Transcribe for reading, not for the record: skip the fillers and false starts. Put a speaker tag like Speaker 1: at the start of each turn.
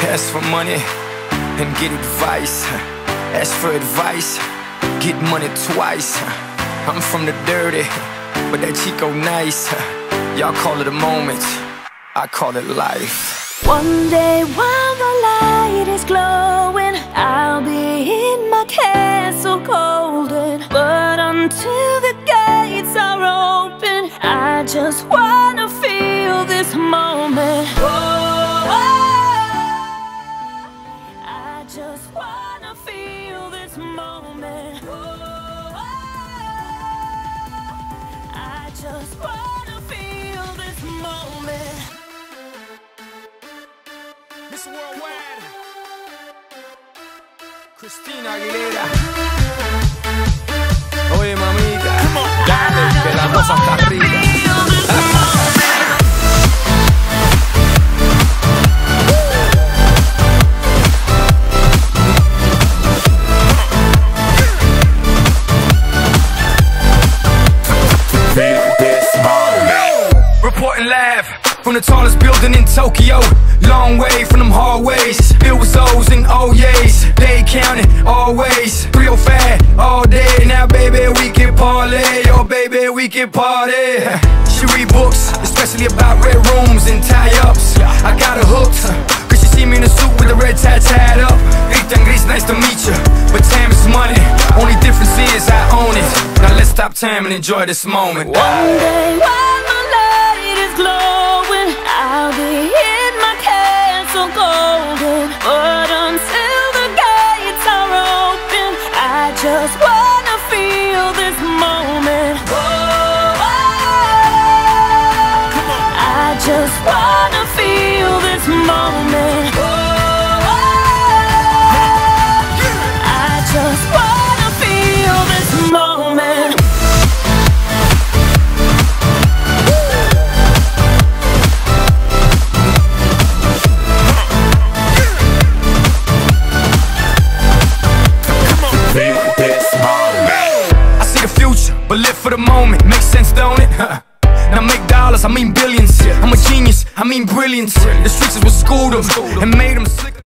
Speaker 1: Ask for money and get advice. Ask for advice, get money twice. I'm from the dirty, but that Chico nice. Y'all call it a moment, I call it life.
Speaker 2: One day while the light is glowing, I'll be in my castle golden. But until the gates are open, I just wanna feel this moment. Oh, I just wanna feel this moment. Oh, I just wanna feel this moment.
Speaker 1: Miss Worldwide, Cristina Aguilera. Oye mamita, dale, que la cosa está rica. Reporting live from the tallest building in Tokyo. Long way from them hallways, filled with O's and O's. They counting always, 305 all day. Now baby we can parlay, oh baby we can party. She read books, especially about red rooms and tie-ups. I got her hooked, cause she see me in a suit with a red tie tied up. Rita and Gris, nice to meet you, but time is money. Only difference is I own it. Now let's stop time and enjoy this moment.
Speaker 2: One day while the light is glowing, I'll be in my castle golden. But until the gates are open, I just wanna feel this moment. Oh, I just wanna feel this moment. Oh, I just wanna feel this moment.
Speaker 1: But live for the moment, makes sense, don't it? Now make dollars, I mean billions. I'm a genius, I mean brilliance. The streets is what schooled them and made them slick.